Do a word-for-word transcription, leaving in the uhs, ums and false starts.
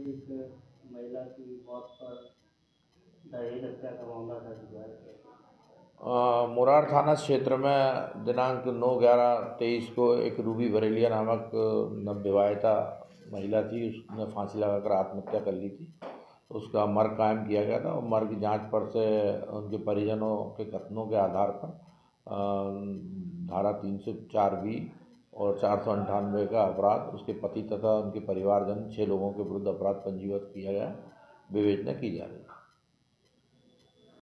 एक महिला की मौत पर दहेज हत्या का मामला दर्ज हुआ है। अ, मुरार थाना क्षेत्र में दिनांक नौ ग्यारह तेईस को एक रूबी बरेलिया नामक नवविवाहिता महिला थी, उसने फांसी लगाकर आत्महत्या कर ली थी। उसका मर्ग कायम किया गया था और मर्ग की जांच पर से उनके परिजनों के कथनों के आधार पर अ, धारा तीन सौ चार बी और चार सौ अंठानवे का अपराध उसके पति तथा उनके परिवारजन छः लोगों के विरुद्ध अपराध पंजीबद्ध किया गया, विवेचना की जा रही है।